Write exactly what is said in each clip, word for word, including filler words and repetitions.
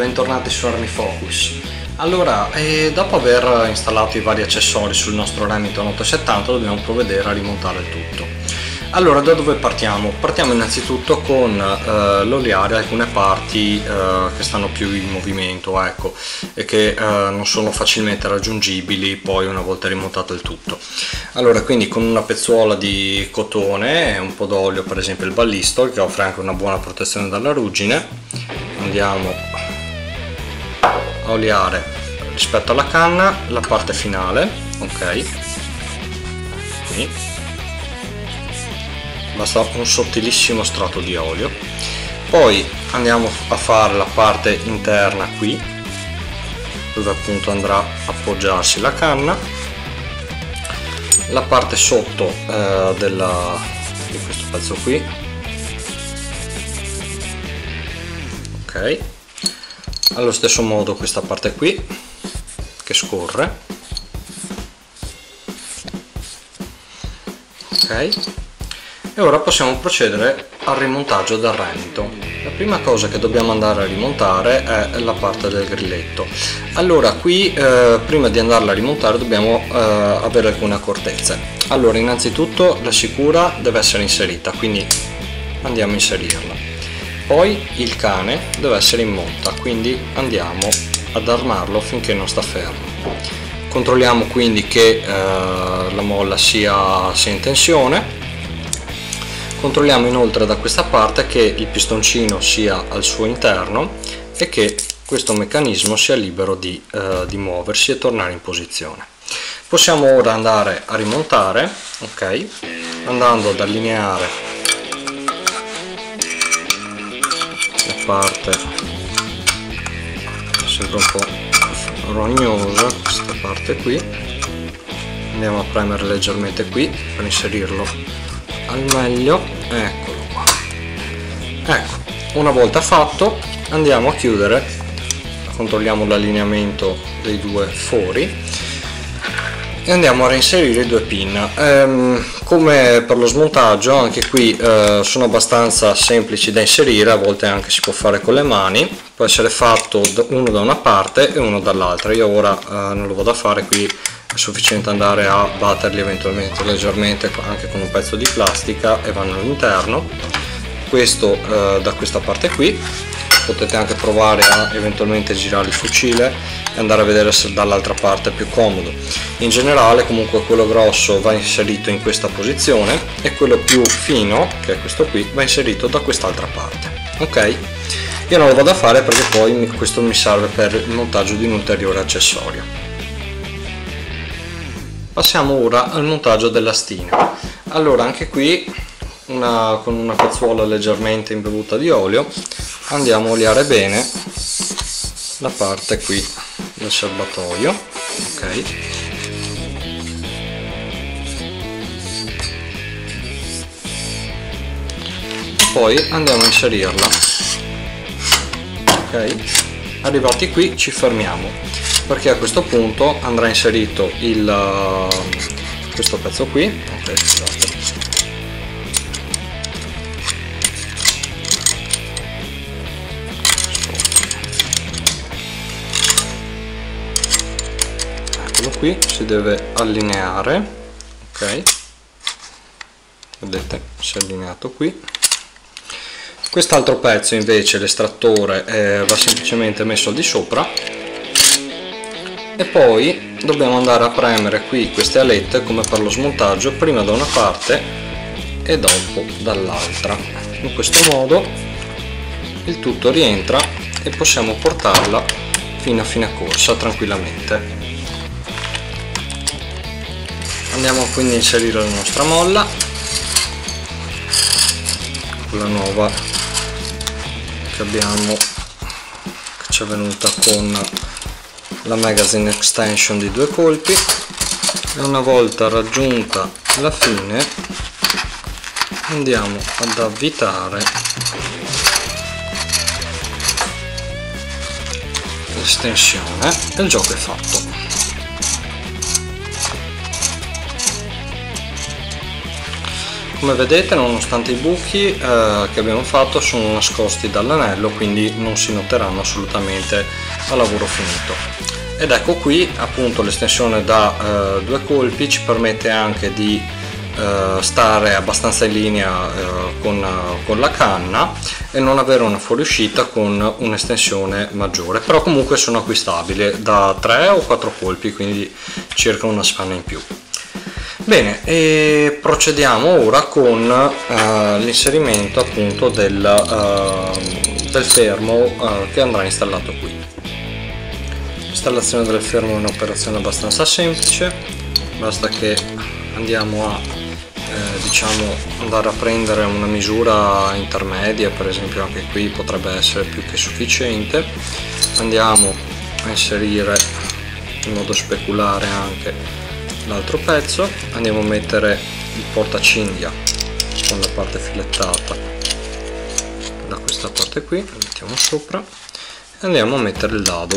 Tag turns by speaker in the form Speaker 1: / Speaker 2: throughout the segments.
Speaker 1: bentornati su Armifocus. Allora, eh, dopo aver installato i vari accessori sul nostro Remington ottocentosettanta dobbiamo provvedere a rimontare il tutto. Allora, da dove partiamo? Partiamo innanzitutto con eh, l'oliare alcune parti eh, che stanno più in movimento, ecco, e che eh, non sono facilmente raggiungibili poi una volta rimontato il tutto. Allora, quindi con una pezzuola di cotone e un po' d'olio, per esempio il Ballistol, che offre anche una buona protezione dalla ruggine, andiamo a oliare rispetto alla canna la parte finale, ok, qui. Basta un sottilissimo strato di olio, poi andiamo a fare la parte interna qui, dove appunto andrà a appoggiarsi la canna, la parte sotto eh, della, di questo pezzo qui, ok, allo stesso modo questa parte qui che scorre, ok. E ora possiamo procedere al rimontaggio del Remington. La prima cosa che dobbiamo andare a rimontare è la parte del grilletto. Allora, qui eh, prima di andarla a rimontare dobbiamo eh, avere alcune accortezze. Allora, innanzitutto la sicura deve essere inserita, quindi andiamo a inserirla. Poi il cane deve essere in monta, quindi andiamo ad armarlo finché non sta fermo. Controlliamo quindi che eh, la molla sia, sia in tensione. Controlliamo inoltre da questa parte che il pistoncino sia al suo interno e che questo meccanismo sia libero di, eh, di muoversi e tornare in posizione. Possiamo ora andare a rimontare, ok, andando ad allineare la parte, sembra un po' rognosa questa parte qui, andiamo a premere leggermente qui per inserirlo al meglio, eccolo qua. Ecco, una volta fatto andiamo a chiudere, controlliamo l'allineamento dei due fori e andiamo a reinserire i due pin. Ehm, come per lo smontaggio, anche qui eh, sono abbastanza semplici da inserire, a volte anche si può fare con le mani, può essere fatto uno da una parte e uno dall'altra. Io ora eh, non lo vado a fare, qui è sufficiente andare a batterli eventualmente leggermente anche con un pezzo di plastica e vanno all'interno. Questo eh, da questa parte qui, potete anche provare a eventualmente girare il fucile e andare a vedere se dall'altra parte è più comodo. In generale comunque quello grosso va inserito in questa posizione e quello più fino, che è questo qui, va inserito da quest'altra parte, ok? Io non lo vado a fare perché poi questo mi serve per il montaggio di un ulteriore accessorio. Passiamo ora al montaggio della stina. Allora, anche qui una, con una pezzuola leggermente imbevuta di olio andiamo a oliare bene la parte qui del serbatoio, ok, e poi andiamo a inserirla, ok. Arrivati qui ci fermiamo, perché a questo punto andrà inserito il, questo pezzo qui, okay, scusate. Eccolo qui, si deve allineare, ok, vedete, si è allineato qui. Quest'altro pezzo invece, l'estrattore, eh, va semplicemente messo al di sopra. E poi dobbiamo andare a premere qui queste alette come per lo smontaggio, prima da una parte e dopo dall'altra. In questo modo il tutto rientra e possiamo portarla fino a fine corsa tranquillamente. Andiamo quindi a inserire la nostra molla, quella nuova che abbiamo, che ci è venuta con la magazine extension di due colpi, e una volta raggiunta la fine andiamo ad avvitare l'estensione e il gioco è fatto. Come vedete, nonostante i buchi eh, che abbiamo fatto sono nascosti dall'anello, quindi non si noteranno assolutamente a lavoro finito. Ed ecco qui appunto l'estensione da eh, due colpi ci permette anche di eh, stare abbastanza in linea eh, con, con la canna e non avere una fuoriuscita con un'estensione maggiore, però comunque sono acquistabili da tre o quattro colpi, quindi circa una spanna in più. Bene, e procediamo ora con uh, l'inserimento appunto del, uh, del fermo uh, che andrà installato qui. L'installazione del fermo è un'operazione abbastanza semplice, basta che andiamo a eh, diciamo andare a prendere una misura intermedia, per esempio anche qui potrebbe essere più che sufficiente. Andiamo a inserire in modo speculare anche l'altro pezzo, andiamo a mettere il portacinghia con la parte filettata da questa parte qui, lo mettiamo sopra e andiamo a mettere il dado.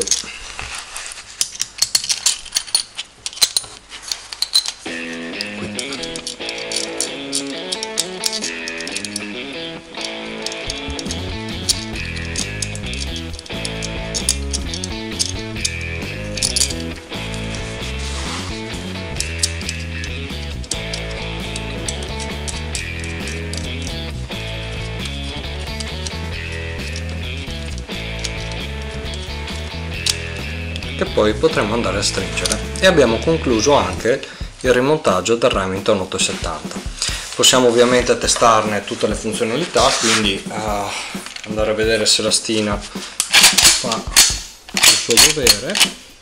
Speaker 1: Che poi potremo andare a stringere, e abbiamo concluso anche il rimontaggio del Remington ottocentosettanta. Possiamo ovviamente testarne tutte le funzionalità, quindi uh, andare a vedere se la stina fa il suo dovere.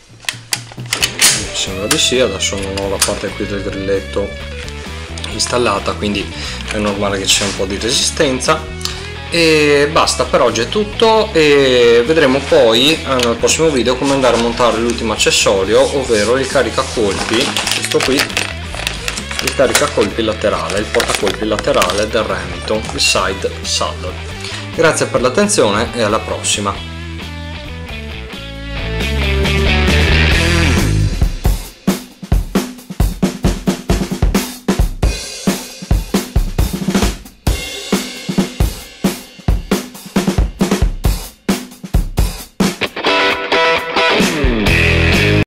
Speaker 1: Mi sembra di sì. Adesso non ho la parte qui del grilletto installata, quindi è normale che ci sia un po' di resistenza. E basta, per oggi è tutto, e vedremo poi eh, nel prossimo video come andare a montare l'ultimo accessorio, ovvero il caricacolpi, questo qui, il caricacolpi laterale, il portacolpi laterale del Remington, il Side Saddle. Grazie per l'attenzione e alla prossima.